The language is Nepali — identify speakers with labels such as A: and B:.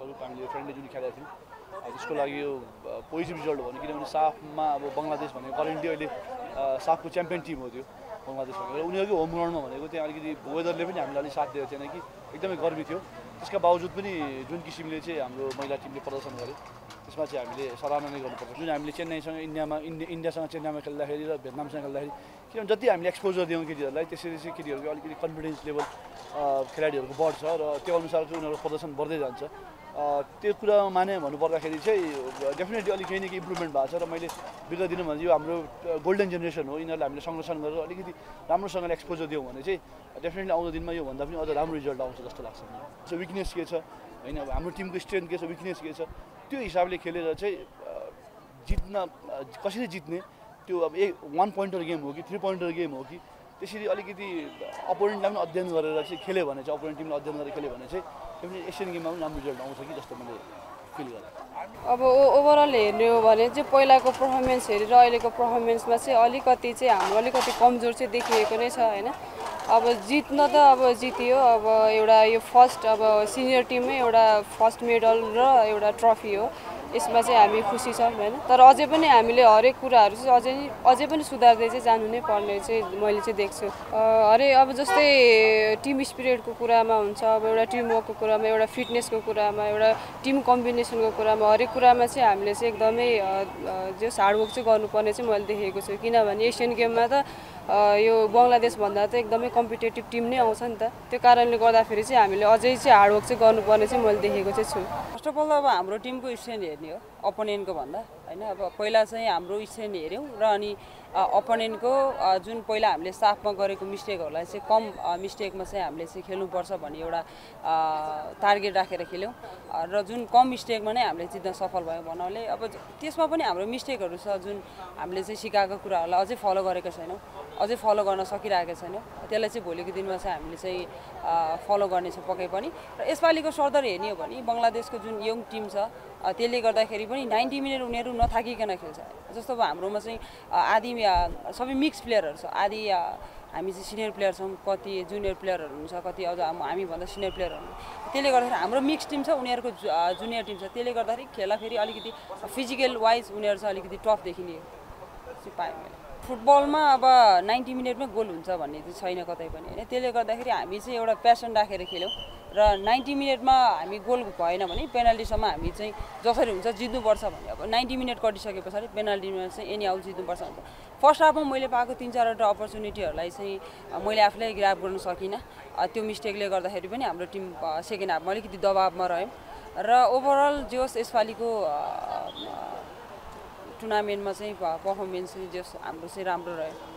A: रूप हामीले फ्रेन्डली जुन खेलेका थियौँ त्यसको लागि यो पोजिटिभ रिजल्ट हो भने किनभने साफमा अब बङ्गलादेश भनेको करेन्टली अहिले साफको च्याम्पियन टिम हो त्यो बङ्गलादेश भनेको र उनीहरूको होम ग्राउन्डमा भनेको त्यहाँ अलिकति वेदरले पनि हामीलाई अलिक साथ दिएको थिएन कि एकदमै गर्मी थियो त्यसका बावजुद पनि जुन किसिमले चाहिँ हाम्रो महिला टिमले प्रदर्शन गर्यो त्यसमा चाहिँ हामीले सराहना नै गर्नुपर्छ जुन हामीले चेन्नईसँग इन्डियासँग चेन्नईमा खेल्दाखेरि र भियतनामसँग खेल्दाखेरि किनभने जति हामीले एक्सपोजर दियौँ केटीहरूलाई त्यसरी चाहिँ केटीहरूको अलिकति कन्फिडेन्स लेभल खेलाडीहरूको बढ्छ र त्यो अनुसार चाहिँ उनीहरूको प्रदर्शन बढ्दै जान्छ त्यो कुरामा माने भन्नुपर्दाखेरि चाहिँ डेफिनेटली अलिक केही न केही इम्प्रुभमेन्ट भएको छ र मैले विगत दिनमा भने यो हाम्रो गोल्डन जेनेरेसन हो यिनीहरूलाई हामीले संरक्षण गरेर अलिकति राम्रोसँगले एक्सपोजर दियौँ भने चाहिँ डेफिनेटली आउँदो दिनमा योभन्दा पनि अझ राम्रो रिजल्ट आउँछ जस्तो लाग्छ सो विकनेस के छ होइन अब हाम्रो टिमको स्ट्रेन्थ के छ विकनेस के छ त्यो हिसाबले खेलेर चाहिँ जित्न कसरी जित्ने त्यो अब 1 पोइन्टर गेम हो कि 3 पोइन्टर गेम हो कि त्यसरी अलिकति अपोनेन्टलाई पनि अध्ययन गरेर चाहिँ खेल्यो भने चाहिँ अपोनेन्ट टिमले अध्ययन गरेर खेल्यो भने चाहिँ त्यो एसियन गेममा पनि राम्रो रिजल्ट आउँछ कि जस्तो मैले फिल गरेँ
B: अब ओभरअल हेर्ने हो भने चाहिँ पहिलाको पर्फर्मेन्स हेरेर अहिलेको पर्फर्मेन्समा चाहिँ अलिकति चाहिँ हाम्रो अलिकति कमजोर चाहिँ देखिएको नै छ होइन अब जित्न त अब जित्यो अब एउटा यो फर्स्ट अब सिनियर टिममै एउटा फर्स्ट मेडल र एउटा ट्रफी हो यसमा चाहिँ हामी खुसी छौँ होइन तर अझै पनि हामीले हरेक कुराहरू चाहिँ अझै पनि सुधार्दै चाहिँ जानु नै पर्ने चाहिँ मैले चाहिँ देख्छु अरे अब जस्तै टिम स्पिरिटको कुरामा हुन्छ अब एउटा टिमवर्कको कुरामा एउटा फिटनेसको कुरामा एउटा टिम कम्बिनेसनको कुरामा हरेक कुरामा चाहिँ हामीले चाहिँ एकदमै जो हार्डवर्क चाहिँ गर्नुपर्ने चाहिँ मैले देखेको छु किनभने एसियन गेममा त यो बङ्गलादेशभन्दा त एकदमै कम्पिटेटिभ टिम नै आउँछ नि त त्यो कारणले गर्दाखेरि चाहिँ हामीले अझै चाहिँ हार्डवर्क चाहिँ गर्नुपर्ने चाहिँ मैले देखेको चाहिँ छु
C: फर्स्ट अफ अल अब हाम्रो टिमको स्ट्रेन्थ हेर्ने हो अपोनेन्टको भन्दा होइन अब पहिला चाहिँ हाम्रो स्ट्रेन्थ हेऱ्यौँ र अनि अपोनेन्टको जुन पहिला हामीले साफमा गरेको मिस्टेकहरूलाई चाहिँ कम मिस्टेकमा चाहिँ हामीले चाहिँ खेल्नुपर्छ भन्ने एउटा टार्गेट राखेर खेल्यौँ र जुन कम मिस्टेकमा नै हामीले जित्न सफल भयौँ भन्नाले अब त्यसमा पनि हाम्रो मिस्टेकहरू छ जुन हामीले चाहिँ सिकाएको कुराहरूलाई अझै फलो गरेका छैनौँ अझै फलो गर्न सकिरहेका छैनौँ त्यसलाई चाहिँ भोलिको दिनमा चाहिँ हामीले चाहिँ फलो गर्नेछौँ पक्कै पनि र यसपालिको सरदर हेर्ने हो भने बङ्गलादेशको जुन यङ टिम छ त्यसले गर्दाखेरि पनि 90 मिनट उनीहरू नथाकिकन खेल्छ जस्तो अब हाम्रोमा चाहिँ आदि सबै मिक्स प्लेयरहरू छ आदि हामी चाहिँ सिनियर प्लेयर छौँ कति जुनियर प्लेयरहरू हुन्छ कति अझ हामीभन्दा सिनियर प्लेयरहरू त्यसले गर्दाखेरि हाम्रो मिक्स टिम छ उनीहरूको जुनियर टिम छ त्यसले गर्दाखेरि खेल्दाखेरि अलिकति फिजिकल वाइज उनीहरू चाहिँ अलिकति टफ देखिने पाएँ मैले फुटबलमा अब 90 मिनटमै गोल हुन्छ भन्ने चाहिँ छैन कतै पनि होइन त्यसले गर्दाखेरि हामी चाहिँ एउटा प्यासन राखेर खेल्यौँ र 90 मिनटमा हामी गोल भएन भने पेनाल्टीसम्म हामी चाहिँ जसरी हुन्छ जित्नुपर्छ भने अब 90 मिनट कटिसके पछाडि पेनाल्टीमा चाहिँ एनी आउट जित्नुपर्छ हुन्छ फर्स्ट हाफमा मैले पाएको 3-4वटा अपर्च्युनिटीहरूलाई चाहिँ मैले आफूलाई ग्राब गर्न सकिनँ त्यो मिस्टेकले गर्दाखेरि पनि हाम्रो टिम सेकेन्ड हाफमा अलिकति दबावमा रह्यौँ र ओभरअल जोस् यसपालिको टुर्नामेन्टमा चाहिँ पर्फर्मेन्स चाहिँ जस हाम्रो चाहिँ राम्रो रह्यो